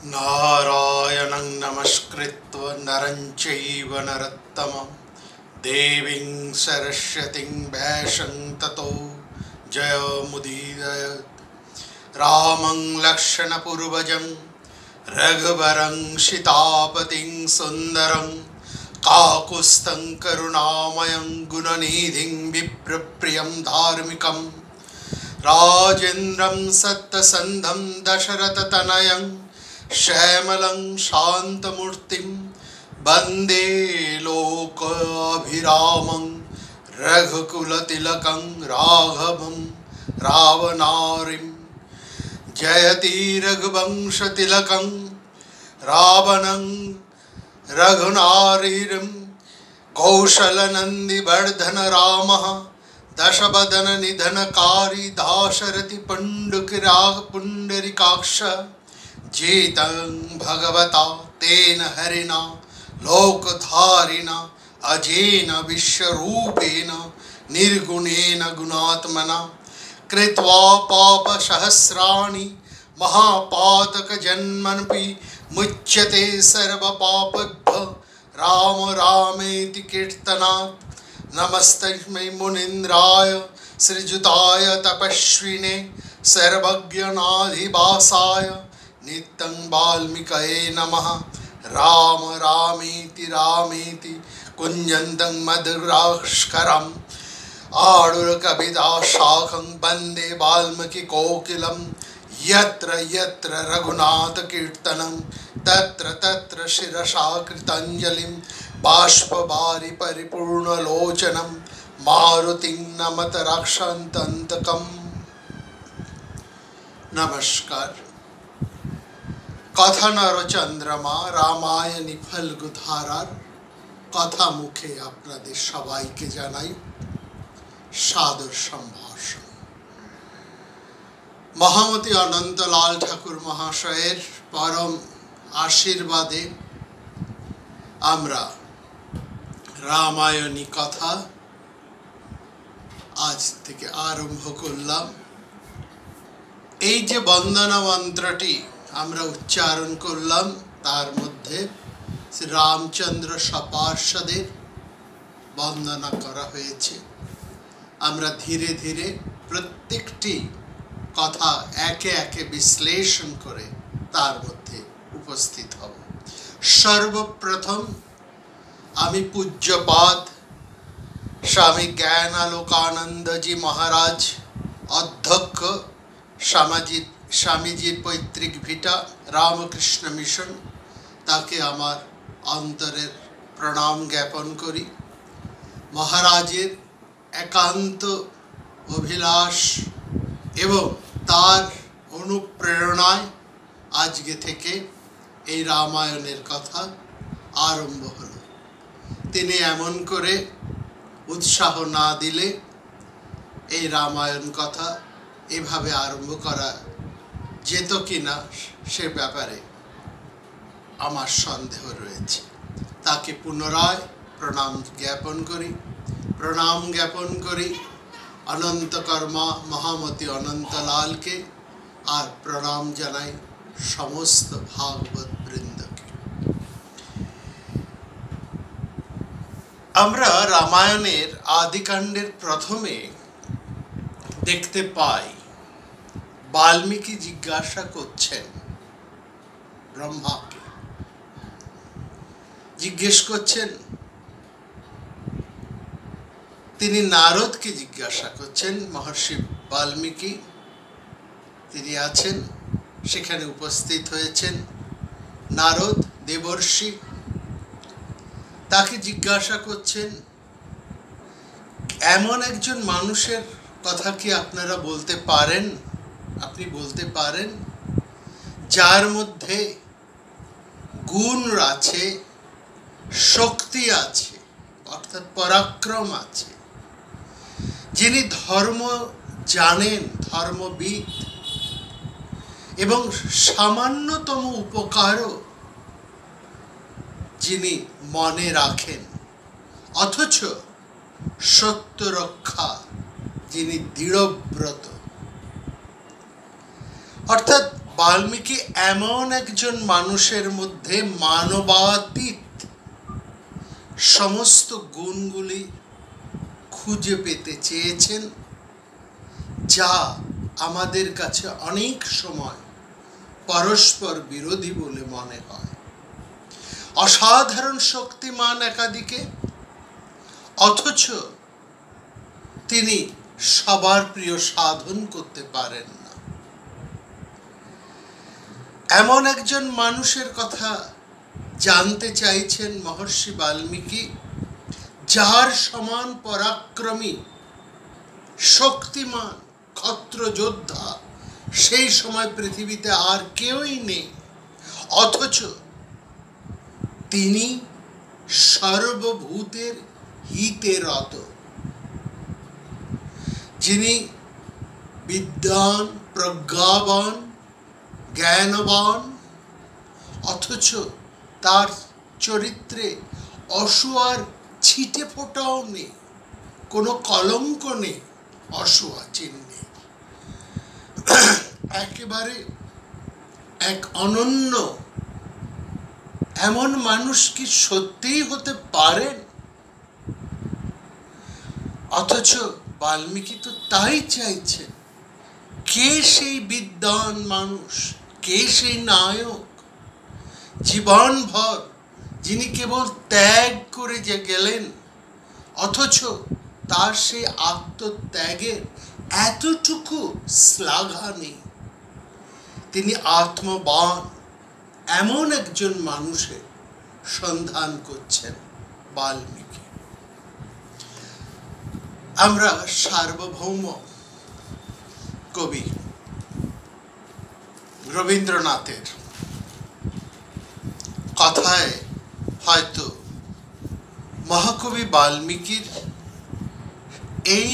नारायणं नमस्कृत्य नरं चैव नरोत्तमं देवीं सरस्वतीं व्यासं ततो जयमुदीरयेत्। रामं लक्ष्मणपूर्वजं रघुवरं सीतापतिं सुन्दरं काकुत्स्थं करुणामयं गुणनिधिं विप्रप्रियं धार्मिकं राजेन्द्रं सत्यसन्धं दशरथतनयं श्यामलं शान्तमूर्तिं वन्दे लोकाभिरामं रघुकुलतिलकं राघवं रावणारिं जयति रघुवंशतिलकं रावणं रघुनारिं कौशलनन्दिवर्धन रामः दशवदन निधनकारी दाशरथि पुण्डरीकाक्ष जेतं भगवता तेन हरिणा लोकधारिणा अजेन विश्वरूपेण निर्गुणेन गुणात्मना कृत्वा पापसहस्राणि महापातकजन्मनपि मुच्यते सर्वपापेभ्यो राम रामेति कीर्तनात्। नमस्तस्मै मुनीन्द्राय श्रीजुताय तपस्विने सर्वज्ञानाधिवासाय नित्यं वाल्मीकये नमः। राम रामेति रामेति कुञ्जन्तं मधुराक्षरम् आरुरकविदाशाखं वन्दे वाल्मीकिकोकिलं यत्र यत्र रघुनाथकीर्तनं तत्र तत्र शिरसा कृताञ्जलिं बाष्पवारि परिपूर्णलोचनं मारुतिं नमत रक्षन्तकम्। नमस्कार। কথানর চন্দ্রমা রামায়ণী ফল্গুধারার কথা মুখে আপনাদের সবাইকে জানাই সাদর সম্ভাষণ। মহামতি অনন্তলাল ঠাকুর মহাশয়ের পরম আশীর্বাদে আমরা রামায়ণী কথা আজ থেকে আরম্ভ করলাম। এই যে বন্দনা মন্ত্রটি আমরা উচ্চারণ করলাম তার মধ্যে শ্রী রামচন্দ্র সপার্ষদের বন্দনা করা হয়েছে। আমরা ধীরে ধীরে প্রত্যেকটি কথা একে একে বিশ্লেষণ করে তার মধ্যে উপস্থিত হব। সর্বপ্রথম আমি পূজ্যপাদ স্বামী জ্ঞানালোকানন্দজি মহারাজ অধ্যক্ষ স্বামীজির পৈতৃক ভিটা রামকৃষ্ণ মিশন, তাকে আমার অন্তরের প্রণাম জ্ঞাপন করি। মহারাজের একান্ত অভিলাষ এবং তার অনুপ্রেরণায় আজকে থেকে এই রামায়ণের কথা আরম্ভ হলো। তিনি এমন করে উৎসাহ না দিলে এই রামায়ণ কথা এভাবে আরম্ভ করা যেত কিনা সে ব্যাপারে আমার সন্দেহ রয়েছে। তাকে পুনরায় প্রণাম জ্ঞাপন করি অনন্তকর্মা মহামতি অনন্তলালকে, আর প্রণাম জানাই সমস্ত ভাগবত বৃন্দকে। আমরা রামায়ণের আদিকাণ্ডের প্রথমে দেখতে পাই বাল্মীকি জিজ্ঞাসা করছেন ব্রহ্মাকে, জিজ্ঞেস করছেন, তিনি নারদকে জিজ্ঞাসা করছেন। মহর্ষি বাল্মীকি তিনি আছেন, সেখানে উপস্থিত হয়েছেন নারদ দেবর্ষি। তাকে জিজ্ঞাসা করছেন, এমন একজন মানুষের কথা কি আপনারা বলতে পারেন, আপনি বলতে পারেন যার মধ্যে গুণ আছে, শক্তি আছে, অর্থাৎ পরাক্রম আছে, যিনি ধর্ম জানেন, ধর্মবিদ, এবং সামান্যতম উপকারও যিনি মনে রাখেন, অথচ সত্য রক্ষা যিনি দৃঢ়ব্রত। অর্থাৎ বাল্মীকি এমন একজন মানুষের মধ্যে মানবাতীত সমস্ত গুণগুলি খুঁজে পেতে চেয়েছেন, যা আমাদের কাছে অনেক সময় পরস্পর বিরোধী বলে মনে হয়। অসাধারণ শক্তিমান একাদিকে, অথচ তিনি সবার প্রিয় সাধন করতে পারেন না। এমন একজন মানুষের কথা জানতে চাইছেন মহর্ষি বাল্মীকি, যার সমান পরাক্রমী শক্তিমান ক্ষত্র যোদ্ধা সেই সময় পৃথিবীতে আর কেউই নেই, অথচ তিনি সর্বভূতের হিতে রত, যিনি বিদ্বান, প্রজ্ঞাবান, জ্ঞানবান, অথচ তার চরিত্রে অসূয়ার ছিটে ফোটাও নেই, কোনো কলঙ্ক নেই অসূয়া চিহ্নে। একেবারে এক অনন্য এমন মানুষ কি সত্যিই হতে পারেন? অথচ বাল্মীকি তো তাই চাইছেন। কে সেই বিদ্বান মানুষ, কে সেই নায়ক জীবনভর, যিনি কেবল ত্যাগ করে যে গেলেন, অথচ তার সেই আত্মত্যাগের এতটুকু শ্লাঘা নেই। তিনি আত্মবান এমন একজন মানুষের সন্ধান করছেন বাল্মীকি। আমরা সার্বভৌম কবি রবীন্দ্রনাথের কথায় হয়তো মহাকবি বাল্মীকির এই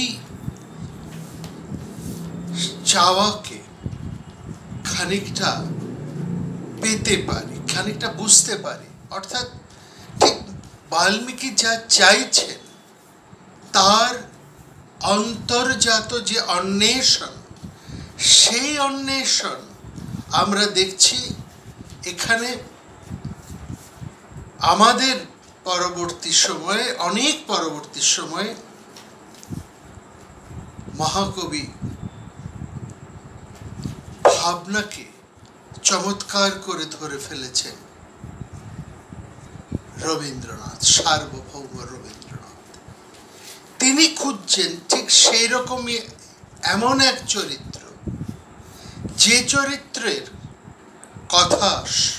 চাওয়াকে খানিকটা পেতে পারি, খানিকটা বুঝতে পারি। অর্থাৎ ঠিক বাল্মীকি যা চাইছেন তার অন্তর্জাত যে অন্বেষণ, সেই অন্বেষণ আমরা দেখছি এখানে আমাদের পরবর্তী সময়ে, অনেক পরবর্তী সময়ে মহাকবি ভাবনাকে চমৎকার করে ধরে ফেলেছেন রবীন্দ্রনাথ, সার্বভৌম রবীন্দ্রনাথ। তিনি খুঁজছেন ঠিক সেই রকমই এমন এক চরিত্র, যে চরিত্রের কথা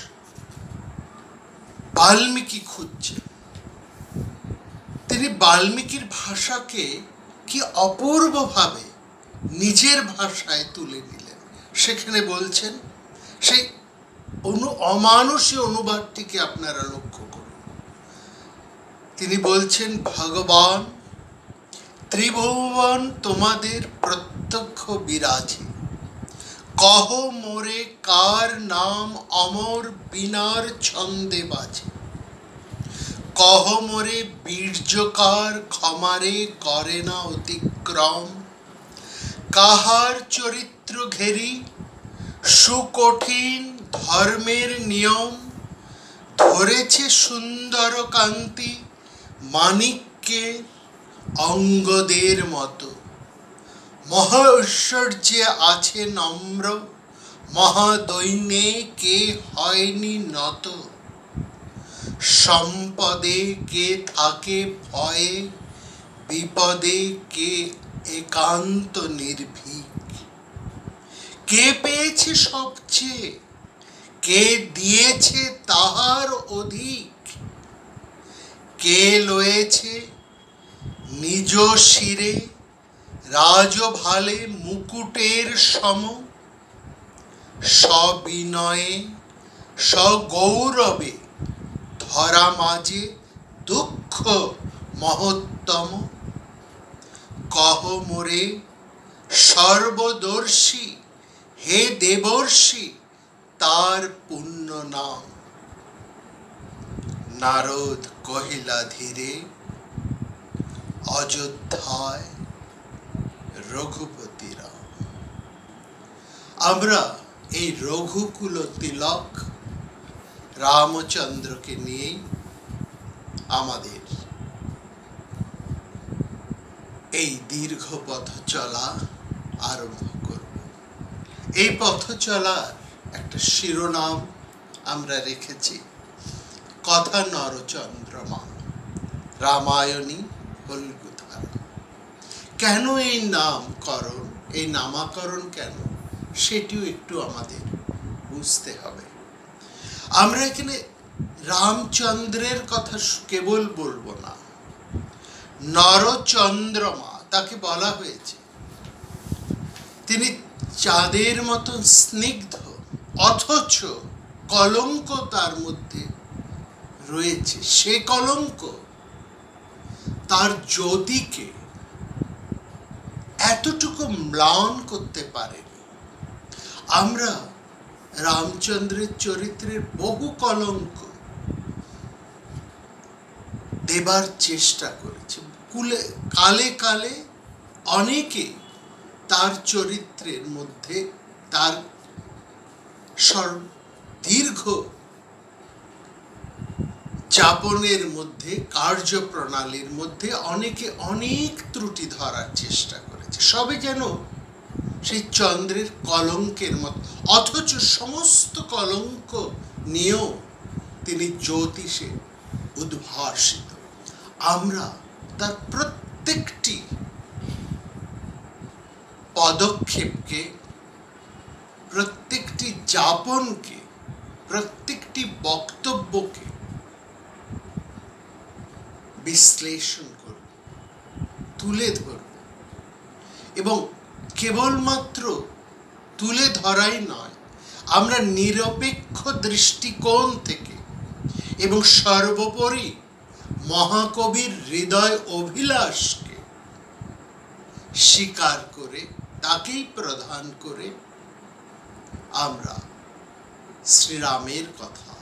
বাল্মীকি খুঁজছেন। তিনি বাল্মীকির ভাষাকে কি অপূর্বভাবে নিজের ভাষায় তুলে নিলেন। সেখানে বলছেন, সেই অমানুষী অনুবাদটিকে আপনারা লক্ষ্য করুন। তিনি বলছেন, ভগবান ত্রিভুবন তোমাদের প্রত্যক্ষ বিরাজে, কহ মোরে কার নাম অমর বিনার ছন্দে বাজে, কহ মোরে বীর্যকার ক্ষমারে করে না অতিক্রম, কাহার চরিত্র ঘেরি সুকঠিন ধর্মের নিয়ম, ধরেছে সুন্দর কান্তি মানিক্যে অঙ্গদের মতো, মহাঐশ্বর্যে আছে নম্র, মহাদৈন্যে কে হয়নি নত, সম্পদে কে থাকে ভয়ে, বিপদে কে একান্ত নির্ভীক, কে পেয়েছে সবচেয়ে, কে দিয়েছে তাহার অধিক, কে লয়েছে নিজ শিরে রাজভালে মুকুটের সম, সবিনয়ে সগৌরবে ধরা মাঝে দুঃখ মহত্তম, কহ মোরে সর্বদর্শী হে দেবর্ষি তার পুণ্য নাম, নারদ কহিলা ধীরে অযোধ্যায় রঘুপতি রাম। আমরা এই রঘুকুল তিলক রামচন্দ্রকে নিয়েই আমাদের এই দীর্ঘ পথ চলা আরম্ভ করব। এই পথ চলার একটা শিরোনাম আমরা রেখেছি, কথা নরচন্দ্রমা, রামায়ণী ফল্গুধারা। কেন এই নামকরণ, এই নামাকরণ কেন, সেটিও একটু আমাদের বুঝতে হবে। আমরা এখানে রামচন্দ্রের কথা কেবল বলবো না, নরচন্দ্রমা তাকে বলা হয়েছে। তিনি চাঁদের মতন স্নিগ্ধ, অথচ কলঙ্ক তার মধ্যে রয়েছে। সে কলঙ্ক তার জ্যোতিকে এতটুকু ম্লান করতে পারেনি। আমরা রামচন্দ্রের চরিত্রের বহু কলঙ্ক দেবার চেষ্টা করেছে। কালে কালে অনেকে তার চরিত্রের মধ্যে, তার দীর্ঘ যাপনের মধ্যে, কার্যপ্রণালীর মধ্যে অনেকে অনেক ত্রুটি ধরার চেষ্টা করেছে, সবে যেন সেই চন্দ্রের কলঙ্কের মতো, অথচ সমস্ত কলঙ্ক নিয়েও তিনি জ্যোতিষে উদ্ভাসিত। আমরা তার প্রত্যেকটি পদক্ষেপকে, প্রত্যেকটি যাপনকে, প্রত্যেকটি বক্তব্যকে বিশ্লেষণ করব, তুলে ধরব, এবং কেবলমাত্র তুলে ধরাই নয়, আমরা নিরপেক্ষ দৃষ্টিকোণ থেকে এবং সর্বোপরি মহাকবির হৃদয় অভিলাষকে স্বীকার করে, তাকেই প্রধান করে আমরা শ্রীরামের কথা,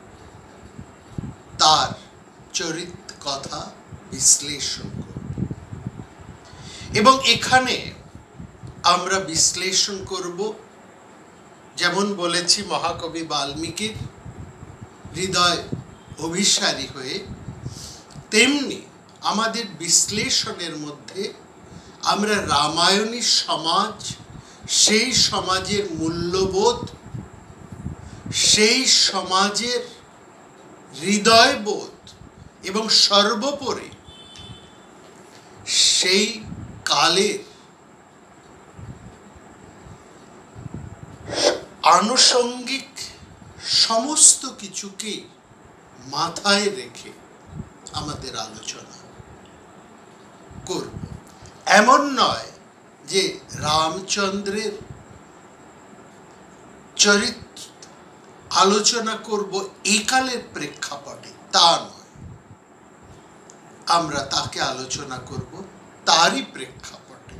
তার চরিত্র কথা বিশ্লেষণ করব। এবং এখানে আমরা বিশ্লেষণ করব, যেমন বলেছি, মহাকবি বাল্মীকির হৃদয় অভিসারী হয়ে, তেমনি আমাদের বিশ্লেষণের মধ্যে আমরা রামায়ণী সমাজ, সেই সমাজের মূল্যবোধ, সেই সমাজের হৃদয়বোধ, এবং সর্বোপরি সেই কালের আনুষঙ্গিক সমস্ত কিছুকে মাথায় রেখে আমাদের আলোচনা করব। এমন নয় যে রামচন্দ্রের চরিত্র আলোচনা করব এই কালের প্রেক্ষাপটে, তা নয়। আমরা তাকে আলোচনা করব তারই প্রেক্ষাপটে।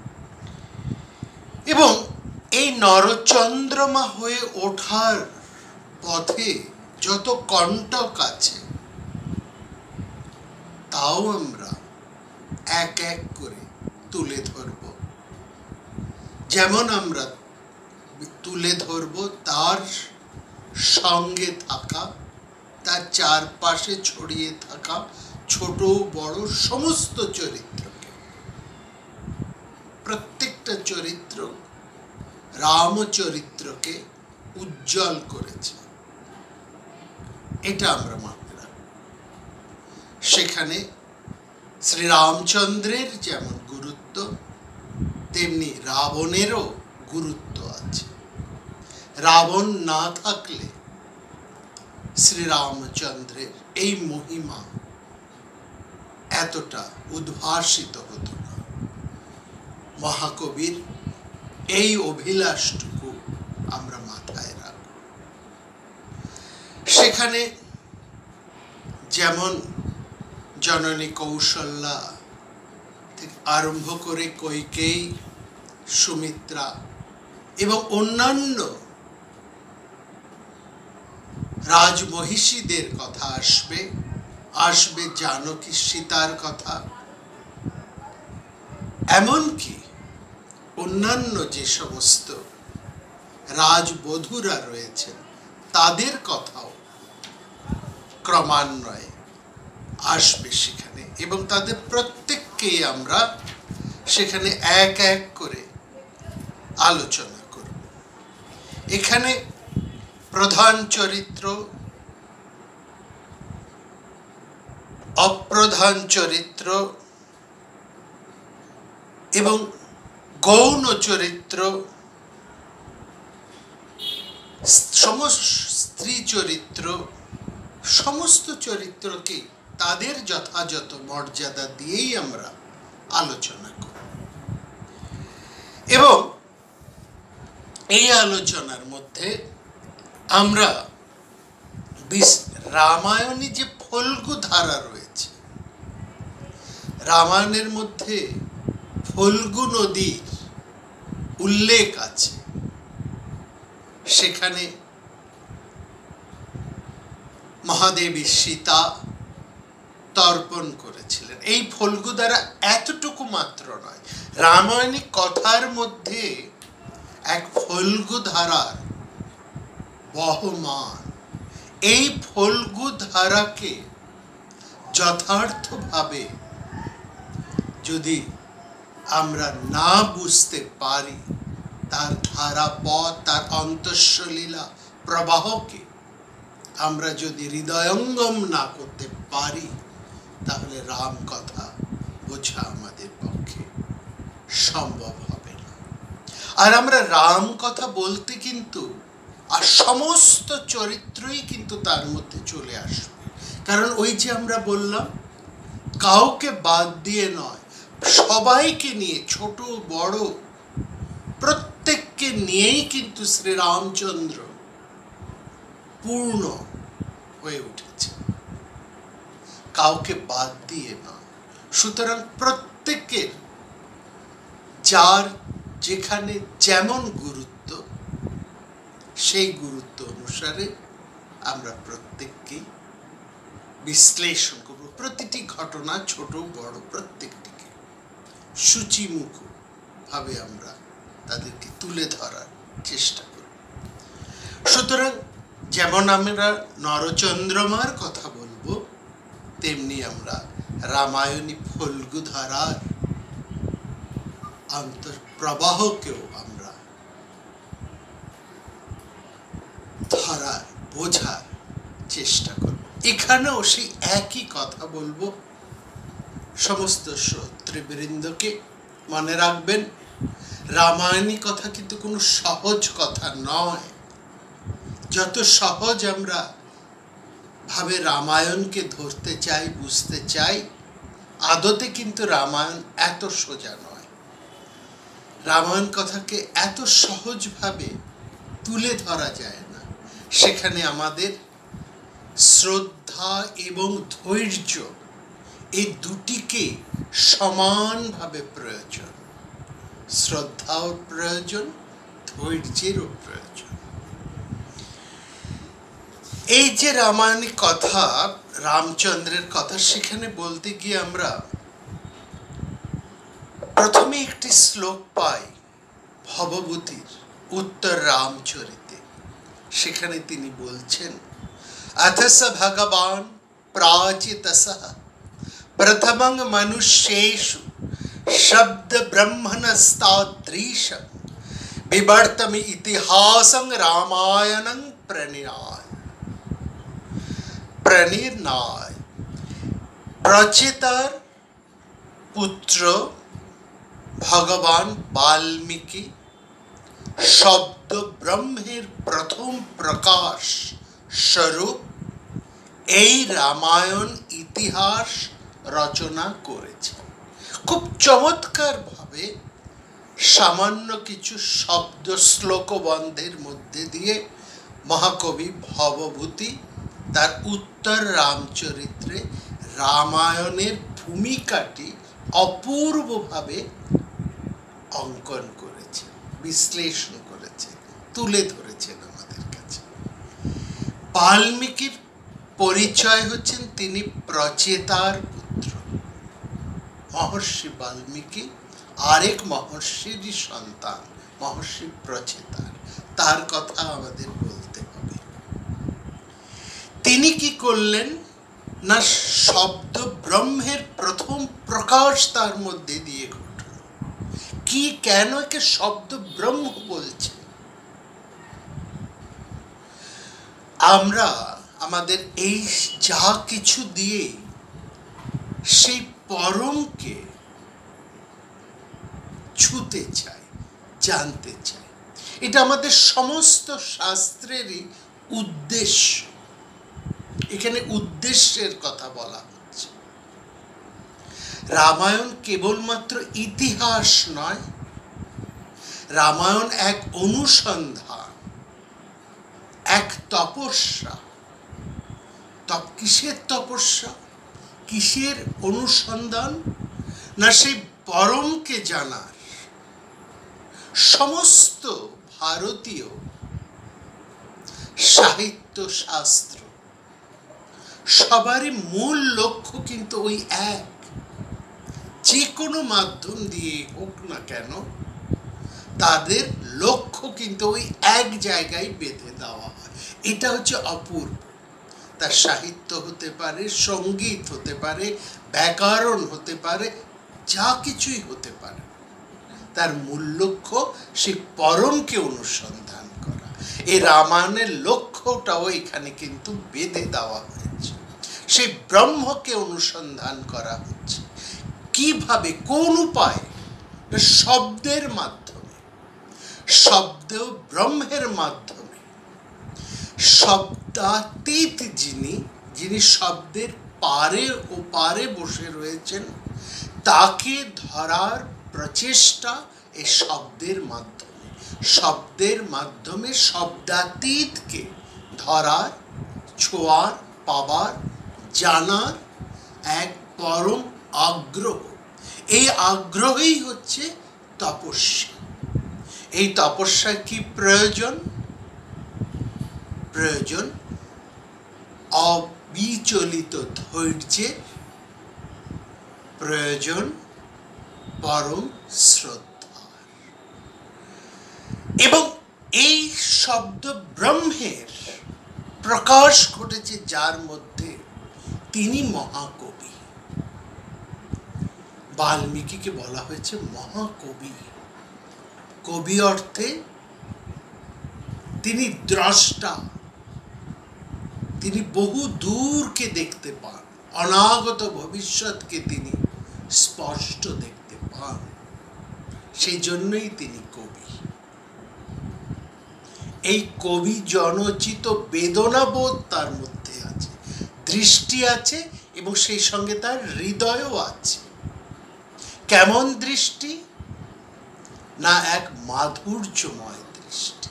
এবং এই নরচন্দ্রমা হয়ে ওঠার পথে যত কণ্টক আছে, তাও আমরা এক এক করে তুলে ধরব। যেমন আমরা তুলে ধরব তার সঙ্গে থাকা, তার চারপাশে ছড়িয়ে থাকা ছোট বড় সমস্ত চরিত্রকে। প্রত্যেকটা চরিত্র রামচরিত্রকে উজ্জ্বল করেছে, এটা আমরা মানতে রাখব। সেখানে শ্রীরামচন্দ্রের যেমন গুরুত্ব, তেমনি রাবণেরও গুরুত্ব আছে। রাবণ না থাকলে শ্রীরামচন্দ্রের এই মহিমা এতটা উদ্ভাসিত হতো না। মহাকবির এই অভিলাষটুকু আমরা মাথায় রাখব। সেখানে যেমন জননী কৌশল্যা থেকে আরম্ভ করে কইকেয়ী, সুমিত্রা এবং অন্যান্য রাজমহিষীদের কথা আসবে, আসবে জানকী সীতার কথা, এমনকি অন্যান্য যে সমস্ত রাজবধূরা রয়েছেন তাদের কথাও ক্রমান্বয়ে আসবে সেখানে, এবং তাদের প্রত্যেককেই আমরা সেখানে এক এক করে আলোচনা করব। এখানে প্রধান চরিত্র, অপ্রধান চরিত্র এবং গৌণ চরিত্র, সমস্ত স্ত্রী চরিত্র, সমস্ত চরিত্রকে তাদের যথাযথ মর্যাদা দিয়েই আমরা আলোচনা করব। এবং এই আলোচনার মধ্যে আমরা রামায়ণে যে ফল্গু ধারা রয়েছে, রামায়ণের মধ্যে ফল্গু নদীর উল্লেখ আছে। সেখানে মহাদেবী সীতা তর্পণ করেছিলেন। এই ফল্গু দ্বারা এতটুকু মাত্র নয়, রামায়ণিক কথার মধ্যে এক ফল্গু ধারার বহমান। এই ফল্গু ধারাকে যথার্থভাবে যদি আমরা না বুঝতে পারি, তার ধারাপথ, তার অন্তঃলীলা প্রবাহকে আমরা যদি হৃদয়ঙ্গম না করতে পারি, তাহলে রাম কথা বোঝা আমাদের পক্ষে সম্ভব হবে না। আর আমরা রাম কথা বলতে কিন্তু আর সমস্ত চরিত্রই কিন্তু তার মধ্যে চলে আসবে। কারণ ওই যে আমরা বললাম, কাউকে বাদ দিয়ে নয়, সবাইকে নিয়ে, ছোট বড় প্রত্যেককে নিয়েই কিন্তু শ্রীরামচন্দ্র পূর্ণ হয়ে উঠেছে, কাউকে বাদ দিয়ে নয়। সুতরাং প্রত্যেকের যার যেখানে যেমন গুরুত্ব, সেই গুরুত্ব অনুসারে আমরা প্রত্যেককেই বিশ্লেষণ করব। প্রতিটি ঘটনা, ছোট বড় প্রত্যেকটিকে সূচিমুখ ভাবে আমরা তাদেরকে তুলে ধরার চেষ্টা করব। সুতরাং যেমন আমরা নরচন্দ্রমার কথা বলবো, তেমনি আমরা রামায়ণী ফল্গু ধারার আন্তঃপ্রবাহকেও আমরা ধরার, বোঝার চেষ্টা করব। এখানেও সেই একই কথা বলবো সমস্ত শ্রোতৃবৃন্দকে। মনে রাখবেন, রামায়ণী কথা কিন্তু কোনো সহজ কথা নয়। যত সহজ আমরা ভাবে রামায়ণকে ধরতে চাই, বুঝতে চাই, আদতে কিন্তু রামায়ণ এত সোজা নয়। রামায়ণ কথাকে এত সহজভাবে তুলে ধরা যায় না। সেখানে আমাদের শ্রদ্ধা এবং ধৈর্য, এই দুটিকে সমানভাবে প্রয়োজন। শ্রদ্ধাও প্রয়োজন, ধৈর্যেরও প্রয়োজন। এই যে রামায়ণিক কথা, রামচন্দ্রের কথা, সেখানে বলতে গিয়ে আমরা প্রথমে একটি শ্লোক পাই ভবভূতির উত্তর রামচরিতে। সেখানে তিনি বলছেন, अथस भगवान प्राचितसः प्रथमं मनुष्येषु शब्द ब्रह्मणस्तादृशं विवर्तमि इतिहासं रामायणं प्रणिर्नाय। प्रचेतार पुत्र भगवान वाल्मीकि शब्द ब्रह्मेर प्रथम प्रकाश স্বরূপ এই রামায়ণ ইতিহাস রচনা করেছে। খুব চমৎকার ভাবে সামান্য কিছু শব্দ শ্লোকবন্ধের মধ্যে দিয়ে মহাকবি ভবভূতি তার উত্তর রামচরিত্রে রামায়ণের ভূমিকাটি অপূর্বভাবে অঙ্কন করেছে, বিশ্লেষণ করেছে, তুলে ধরেছেন আমাদের কাছে। বাল্মীকির পরিচয় হচ্ছেন তিনি প্রচেতার পুত্র। মহর্ষি বাল্মীকি আরেক মহর্ষিরই সন্তান, মহর্ষি প্রচেতার। তার কথা আমাদের বলতে হবে। তিনি কি করলেন না, শব্দ ব্রহ্মের প্রথম প্রকাশ তার মধ্যে দিয়ে ঘটল। কি, কেন একে শব্দ ব্রহ্ম বলছে? আমরা আমাদের এই যা কিছু দিয়ে সেই পরমকে ছুতে চাই, জানতে চাই। এটা আমাদের সমস্ত শাস্ত্রেরই উদ্দেশ্য। এখানে উদ্দেশ্যের কথা বলা হচ্ছে। রামায়ণ কেবলমাত্র ইতিহাস নয়, রামায়ণ এক অনুসন্ধান, এক তপস্যা। কিসের তপস্যা, কিসের অনুসন্ধান? না সেই পরমকে জানার। সমস্ত ভারতীয় সাহিত্য শাস্ত্র সবারই মূল লক্ষ্য কিন্তু ওই এক। যে কোনো মাধ্যম দিয়ে হোক না কেন, তাদের লক্ষ্য কিন্তু ওই এক জায়গায় বেঁধে দেওয়া হয়। এটা হচ্ছে অপূর্ব। তার সাহিত্য হতে পারে, সঙ্গীত হতে পারে, ব্যাকরণ হতে পারে, যা কিছুই হতে পারে, তার মূল লক্ষ্য সেই পরমকে অনুসন্ধান করা। এই রামায়ণের লক্ষ্যটাও এখানে কিন্তু বেঁধে দেওয়া হয়েছে। সেই ব্রহ্মকে অনুসন্ধান করা হচ্ছে। কিভাবে, কোন উপায়ে? শব্দের মাধ্যমে, শব্দ ব্রহ্মের মাধ্যমে। শব্দাতীত যিনি শব্দের পারে ও পারে বসে রয়েছেন, তাকে ধরার প্রচেষ্টা এই শব্দের মাধ্যমে। শব্দের মাধ্যমে শব্দাতীতকে ধরার, ছোঁয়ার, পাবার, জানার এক পরম আগ্রহ। এই আগ্রহই হচ্ছে তপস্যা। এই তপস্যা কি প্রয়োজন? প্রয়োজন অবিচলিত ধৈর্যের, প্রয়োজন পরম শ্রদ্ধার। এবং এই শব্দ ব্রহ্মের প্রকাশ ঘটেছে যার মধ্যে, তিনি মহাকবি। বাল্মীকিকে বলা হয়েছে মহাকবি। কবি অর্থে তিনি দ্রষ্টা। তিনি বহু দূরকে দেখতে পান, অনাগত ভবিষ্যৎকে তিনি স্পষ্ট দেখতে পান। সেই জন্যই তিনি কবি। এই কবি জনচিত বেদনাবোধ তার মধ্যে আছে, দৃষ্টি আছে, এবং সেই সঙ্গে তার হৃদয়ও আছে। কেমন দৃষ্টি? না এক মাধুর্যময় দৃষ্টি,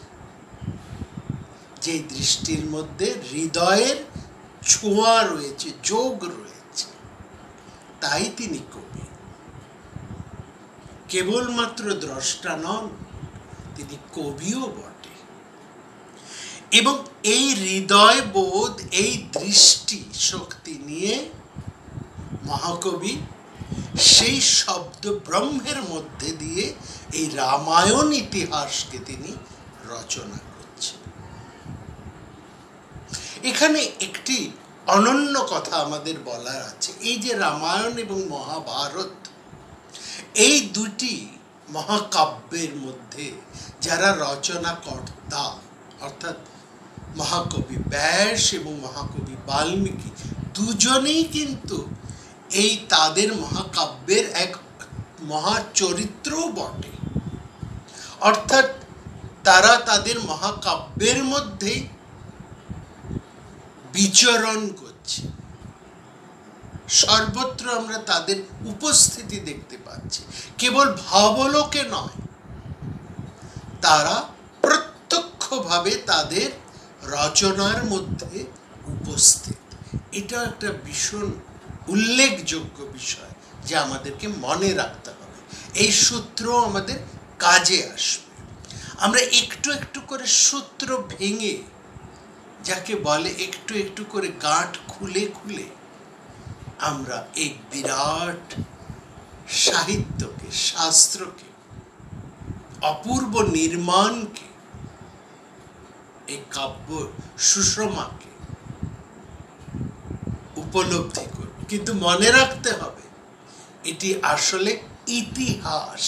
যে দৃষ্টির মধ্যে হৃদয়ের ছোঁয়া রয়েছে, যোগ রয়েছে। তাই তিনি কবি। কেবলমাত্র দ্রষ্টা নন, তিনি কবিও বটে। এবং এই হৃদয় বোধ, এই দৃষ্টি শক্তি নিয়ে মহাকবি সেই শব্দ ব্রহ্মের মধ্যে দিয়ে এই রামায়ণ ইতিহাসকে তিনি রচনা করছেন। এখানে একটি অনন্য কথা আমাদের বলার আছে। এই যে রামায়ণ এবং মহাভারত, এই দুটি মহাকাব্যের মধ্যে যারা রচনাকর্তা, অর্থাৎ মহাকবি ব্যাস এবং মহাকবি বাল্মীকি, দুজনেই কিন্তু এই তাদের মহাকাব্যের এক মহাচরিত্রও বটে। অর্থাৎ তারা তাদের মহাকাব্যের মধ্যে বিচরণ করছে। সর্বত্র আমরা তাদের উপস্থিতি দেখতে পাচ্ছি। কেবল ভাবলোকে নয়, তারা প্রত্যক্ষভাবে তাদের রচনার মধ্যে উপস্থিত। এটা একটা ভীষণ উল্লেখযোগ্য বিষয়, যা আমাদেরকে মনে রাখতে হবে। এই সূত্র আমাদের কাজে আসবে। আমরা একটু একটু করে সূত্র ভেঙে, যাকে বলে একটু একটু করে গাঁট খুলে খুলে, আমরা এই বিরাট সাহিত্যকে, শাস্ত্রকে, অপূর্ব নির্মাণকে এই কাব্য সুষমাকে উপলব্ধি করব। কিন্তু মনে রাখতে হবে এটি আসলে ইতিহাস।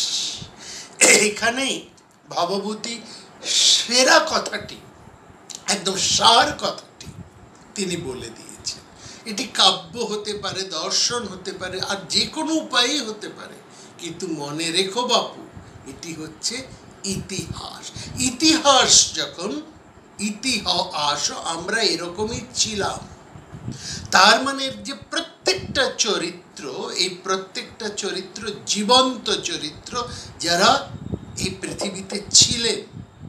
এখানেই ভবভূতি সেরা কথাটি, একদম সার কথাটি তিনি বলে দিয়েছেন। এটি কাব্য হতে পারে, দর্শন হতে পারে, আর যে কোনো উপায়ই হতে পারে, কিন্তু মনে রেখো বাপু, এটি হচ্ছে ইতিহাস। ইতিহাস যখন ইতিহাস আমরা এরকমই ছিলাম, তার মানে যে প্রত্যেকটা চরিত্র, এই প্রত্যেকটা চরিত্র জীবন্ত চরিত্র, যারা এই পৃথিবীতে ছিলেন,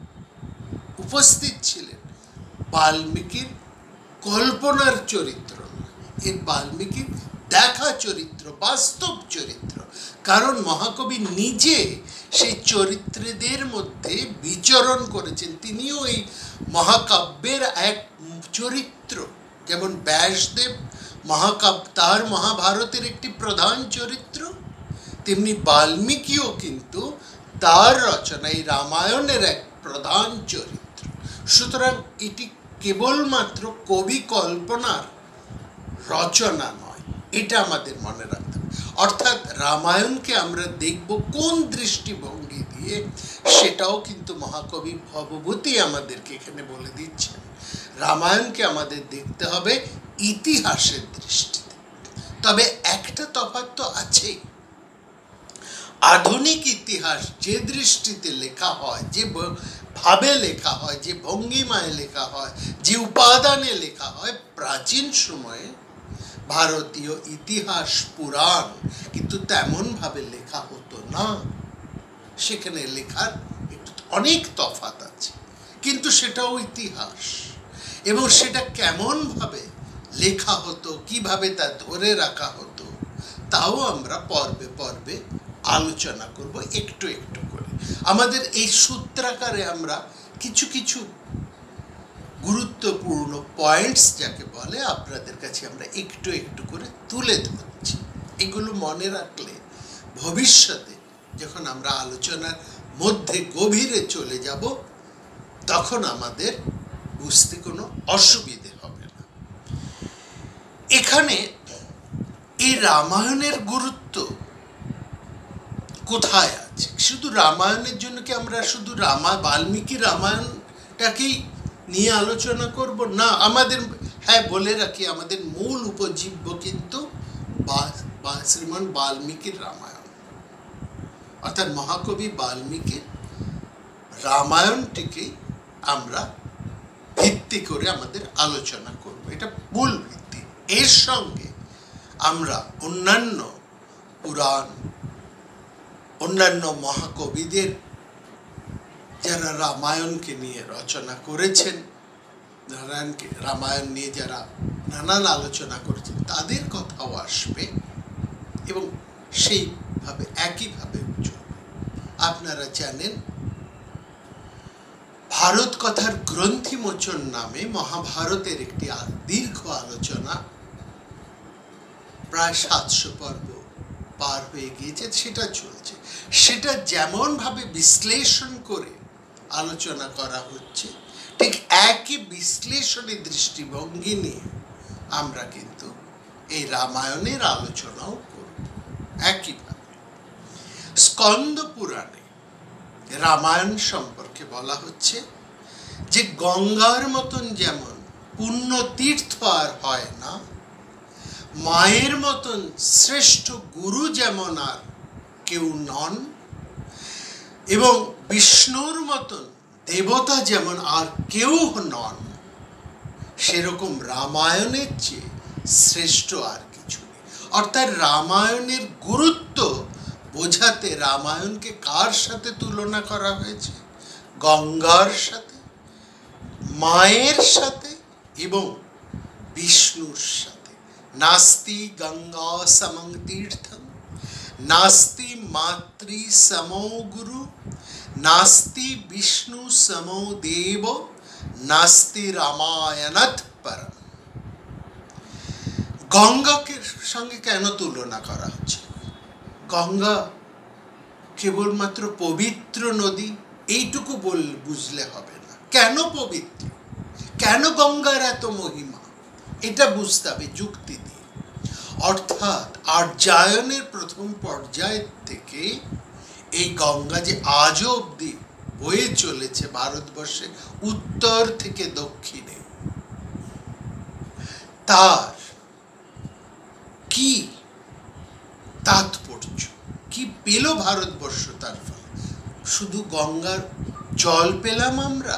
উপস্থিত ছিলেন। বাল্মীকির কল্পনার চরিত্র, এই বাল্মীকির দেখা চরিত্র, বাস্তব চরিত্র। কারণ মহাকবি নিজে সেই চরিত্রদের মধ্যে বিচরণ করেছেন। তিনিও এই মহাকাব্যের এক চরিত্র। যেমন ব্যাসদেব মহাকাব্য, তার মহাভারতের একটি প্রধান চরিত্র, তেমনি বাল্মীকিও কিন্তু তার রচনায় রামায়ণের এক প্রধান চরিত্র। সুতরাং এটি কেবলমাত্র কবি কল্পনার রচনা নয়, এটা আমাদের মনে রাখতে হবে। অর্থাৎ রামায়ণকে আমরা দেখব কোন দৃষ্টিভঙ্গি দিয়ে, সেটাও কিন্তু মহাকবি ভবভূতি আমাদেরকে এখানে বলে দিচ্ছেন। রামায়ণকে আমাদের দেখতে হবে ইতিহাসের দৃষ্টিতে। তবে একটা তফাৎ তো আছেই। আধুনিক ইতিহাস যে দৃষ্টিতে লেখা হয়, যে ভাবে লেখা হয়, যে ভঙ্গিমায় লেখা হয়, যে উপাদানে লেখা হয়, প্রাচীন সময়ে ভারতীয় ইতিহাস পুরাণ কিন্তু তেমন ভাবে লেখা হতো না। সেখানে লেখার একটু অনেক তফাৎ আছে, কিন্তু সেটাও ইতিহাস। এবং সেটা কেমন ভাবে লেখা হতো, কিভাবে তা ধরে রাখা হতো, তাও আমরা পর্বে পর্বে আলোচনা করব একটু একটু করে। আমাদের এই সূত্রাকারে আমরা কিছু কিছু গুরুত্বপূর্ণ পয়েন্টস যাকে বলে, আপনাদের কাছে আমরা একটু একটু করে তুলে ধরছি। এগুলো মনে রাখলে ভবিষ্যতে যখন আমরা আলোচনার মধ্যে গভীরে চলে যাব, তখন আমাদের বুঝতে কোনো অসুবিধে হবে না। এখানে এই রামায়ণের গুরুত্ব কোথায় আছে? শুধু রামায়ণের জন্য কি আমরা শুধু বাল্মীকি রামায়ণটাকেই নিয়ে আলোচনা করব? না, আমাদের, হ্যাঁ বলে রাখি, আমাদের মূল উপজীব্য কিন্তু শ্রীমান বাল্মীকির রামায়ণ, অর্থাৎ মহাকবি বাল্মীকির রামায়ণটিকে আমরা ভিত্তি করে আমাদের আলোচনা করব। এটা মূল ভিত্তি। এর সঙ্গে আমরা অন্যান্য পুরাণ, অন্যান্য মহাকবিদের যারা রামায়ণকে নিয়ে রচনা করেছেন, রামায়ণ নিয়ে যারা নানান আলোচনা করেছেন, তাদের কথাও আসবে এবং সেইভাবে একইভাবে চলবে। আপনারা জানেন, ভারত কথার গ্রন্থিমোচন নামে মহাভারতের একটি দীর্ঘ আলোচনা, প্রায় 700 পর্ব পার হয়ে গিয়েছে, সেটা চলছে। সেটা যেমন ভাবে বিশ্লেষণ করে আলোচনা করা হচ্ছে, ঠিক একই বিশ্লেষণী দৃষ্টিভঙ্গি নিয়ে আমরা কিন্তু এই রামায়ণের আলোচনাও করব একইভাবে। স্কন্দ পুরাণে রামায়ণ সম্পর্কে বলা হচ্ছে যে গঙ্গার মতন যেমন পুণ্য তীর্থ আর হয় না, মায়ের মতন শ্রেষ্ঠ গুরু যেমন আর কেউ নন, এবং বিষ্ণুর মতন দেবতা যেমন আর কেউ নন, সেরকম রামায়ণের চেয়ে শ্রেষ্ঠ আর কিছু নেই। অর্থাৎ রামায়ণের গুরুত্ব বোঝাতে রামায়ণকে কার সাথে তুলনা করা হয়েছে? গঙ্গার সাথে, মায়ের সাথে এবং বিষ্ণুর সাথে। নাস্তি গঙ্গা সমং তীর্থম, নাস্তি মাতৃ সমো গুরু, নাস্তি বিষ্ণু সমো দেব, নাস্তি রামায়ণাৎ পরম। গঙ্গাকে সঙ্গে কেন তুলনা করা হচ্ছে? গঙ্গা কেবলমাত্র পবিত্র নদী এইটুকু বুঝলে হবে না। কেন পবিত্র? কেন গঙ্গার এত মহিমা, এটা বুঝতে হবে যুক্তি দিয়ে। অর্থাৎ আর্যায়নের প্রথম পর্যায় থেকে এই গঙ্গা যে আজও অবধি বয়ে চলেছে ভারতবর্ষে উত্তর থেকে দক্ষিণে, তার কি তাৎপর্য, কি পেল ভারতবর্ষ তার ফলে? শুধু গঙ্গার জল পেলাম আমরা?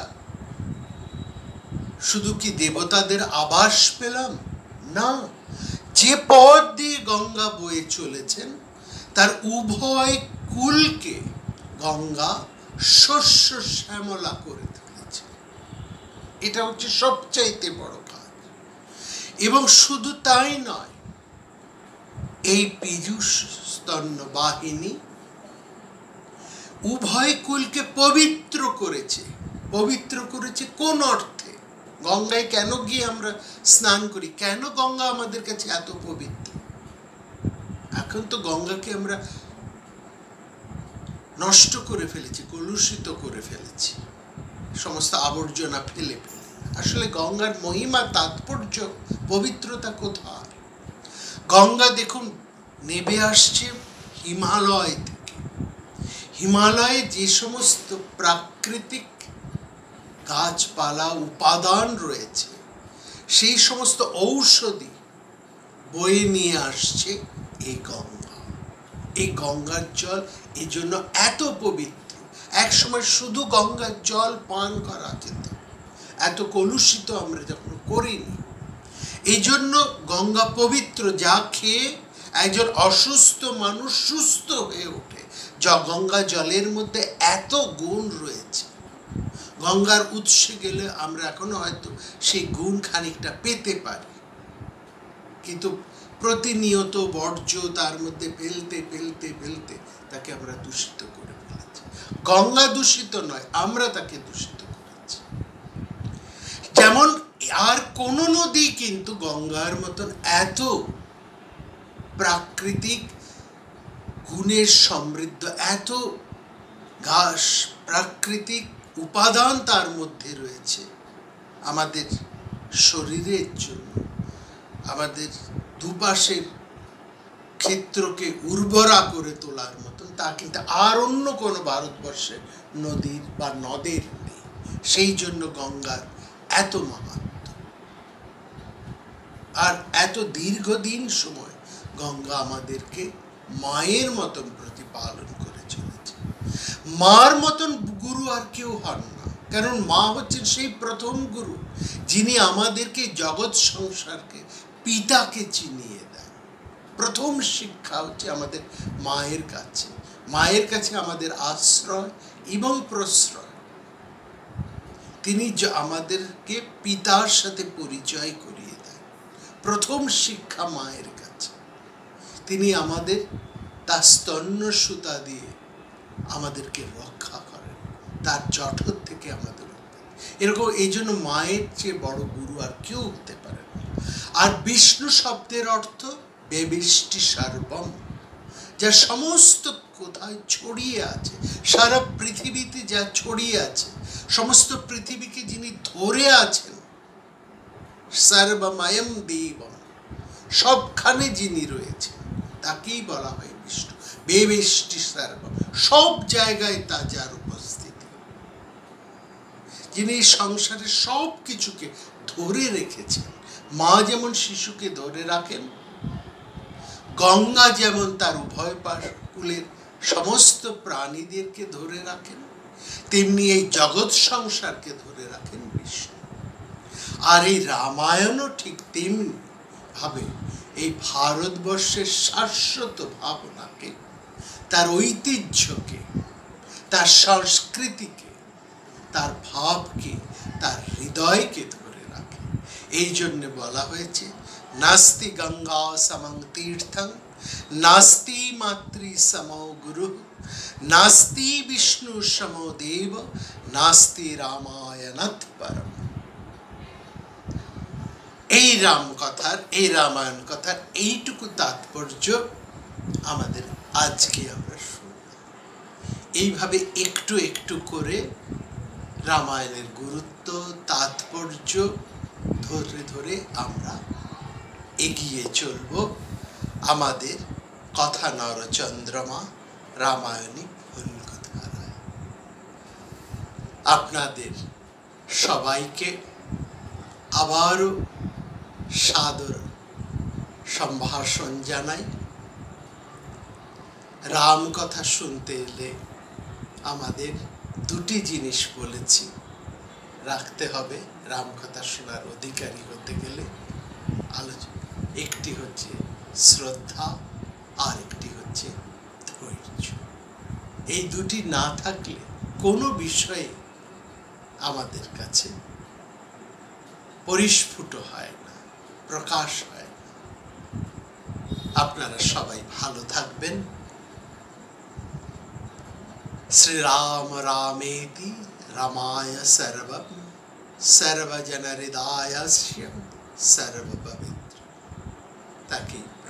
শুধু কি দেবতাদের আবাস পেলাম? না, যে পথ দিয়ে গঙ্গা বয়ে চলেছেন তার উভয় কূলকে গঙ্গা শস্য শ্যামলা করে তুলেছে। এটা হচ্ছে সবচাইতে বড় কাজ। এবং শুধু তাই নয়, এই পীযূষ স্তন্য বাহিনী উভয় কুলকে পবিত্র করেছে। পবিত্র করেছে কোন অর্থে? গঙ্গায় কেন গিয়ে আমরা স্নান করি? কেন গঙ্গা আমাদের কাছে এত পবিত্র? এখন তো গঙ্গাকে আমরা নষ্ট করে ফেলেছি, কলুষিত করে ফেলেছি, সমস্ত আবর্জনা ফেলে ফেলে। আসলে গঙ্গার মহিমা, তাৎপর্য, পবিত্রতা কোথায়? গঙ্গা দেখুন নেমে আসছে হিমালয় থেকে। হিমালয়ে যে সমস্ত প্রাকৃতিক গাছপালা উপাদান রয়েছে, সেই সমস্ত ঔষধি বয়ে নিয়ে আসছে এই গঙ্গা। এই গঙ্গার জল এই জন্য এত পবিত্র। এক সময় শুধু গঙ্গার জল পান করা যেত, এত কলুষিত আমরা যখন করিনি। এই জন্য গঙ্গা পবিত্র, যা খেয়ে একজন অসুস্থ মানুষ সুস্থ হয়ে ওঠে। যা গঙ্গা জলের মধ্যে এত গুণ রয়েছে, গঙ্গার উৎসে গেলে আমরা এখনো হয়তো সেই গুণ খানিকটা পেতে পারি, কিন্তু প্রতিনিয়ত বর্জ্য তার মধ্যে ফেলতে ফেলতে ফেলতে তাকে আমরা দূষিত করে ফেলেছি। গঙ্গা দূষিত নয়, আমরা তাকে দূষিত করেছি। যেমন আর কোন নদী কিন্তু গঙ্গার মতন এত প্রাকৃতিক গুণের সমৃদ্ধ, এত ঘাস প্রাকৃতিক উপাদান তার মধ্যে রয়েছে আমাদের শরীরের জন্য, আমাদের দুপাশের ক্ষেত্রকে উর্বরা করে তোলার মতন, তা কিন্তু আর অন্য কোনো ভারতবর্ষের নদীর বা নদের নেই। সেই জন্য গঙ্গার এত মাহাত্ম্য। আর এত দীর্ঘদিন সময় গঙ্গা আমাদেরকে মায়ের মতন প্রতিপালন করে চলেছে। মার মতন গুরু আর কেউ হন না, কারণ মা হচ্ছেন সেই প্রথম গুরু, যিনি আমাদেরকে জগৎ সংসারকে, পিতাকে চিনিয়ে দেন। প্রথম শিক্ষা হচ্ছে আমাদের মায়ের কাছে। মায়ের কাছে আমাদের আশ্রয় এবং প্রশ্রয়। তিনি আমাদেরকে পিতার সাথে পরিচয় করিয়ে দেন। প্রথম শিক্ষা মায়ের কাছে। তিনি আমাদের তার স্তন্য সুতা দিয়ে আমাদেরকে রক্ষা করেন, তার জঠর থেকে আমাদের এরকম। এই জন্য মায়ের চেয়ে বড় গুরু আর কেউ হতে পারে না। আর বিষ্ণু শব্দের অর্থ বেবিষ্টি সর্বম, যা সমস্ত কোথায় ছড়িয়ে আছে, সারা পৃথিবীতে যা ছড়িয়ে আছে, সমস্ত পৃথিবীকে যিনি ধরে আছেন, সর্বময়ম দেবম, সবখানে যিনি রয়েছেন, তাকেই বলা হয় বিষ্ণু। বেবেষ্টি সর্বম, সব জায়গায় তা যার উপস্থিতি, যিনি সংসারের সব কিছুকে ধরে রেখেছেন। মা যেমন শিশুকে ধরে রাখেন, গঙ্গা যেমন তার উভয় পাশ কুলের সমস্ত প্রাণীদেরকে ধরে রাখেন, তেমনি এই জগৎ সংসারকে ধরে রাখেন বিষ্ণু। আর এই রামায়ণও ঠিক তেমনি ভাবে এই ভারতবর্ষের শাশ্বত ভাবনাকে, তার ঐতিহ্যকে, তার সংস্কৃতিকে, তার ভাবকে, তার হৃদয়কে ধরে রাখে। এই জন্য বলা হয়েছে নাস্তি গঙ্গা সমং তীর্থং, নাস্তি মাতৃ সমো গুরু, নাস্তি বিষ্ণু সমো দেব, নাস্তি রামায়ণাৎ পরম। এই রামায়ণ কথার এইটুকু তাৎপর্য আমাদের আজকে আমরা শুনলাম। এইভাবে একটু একটু করে রামায়ণের গুরুত্ব তাৎপর্য ধরে ধরে আমরা এগিয়ে চলব আমাদের কথা নরচন্দ্রমা রামায়ণিক ভুলকথায়। আপনাদের সবাইকে আবারও সাদর সম্ভাষণ জানাই। রাম কথা শুনতে এলে আমাদের দুটি জিনিস বলেছি রাখতে হবে রাম কথা শোনার অধিকারী হতে গেলে। একটি হচ্ছে শ্রদ্ধা, আর একটি হচ্ছে ধৈর্য। এই দুটি না থাকলে কোনো বিষয়ে আমাদের কাছে পরিস্ফুট হয় না, প্রকাশ হয় না। আপনারা সবাই ভালো থাকবেন। শ্রীরাম রামেতি রামায় সর্বম সর্বজন হৃদয়স্য সর্বপবিত্র। তাকে